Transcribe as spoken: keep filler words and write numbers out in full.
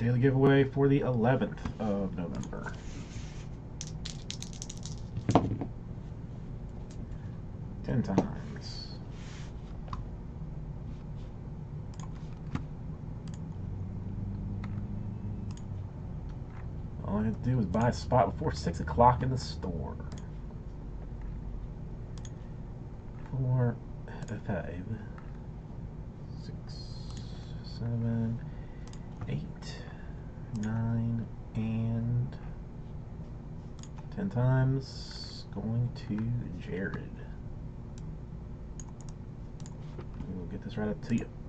daily giveaway for the eleventh of November. Ten times. All I had to do was buy a spot before six o'clock in the store. Four, five, six, seven, eight, nine, and ten times. Going to Jared. We'll get this right up to you.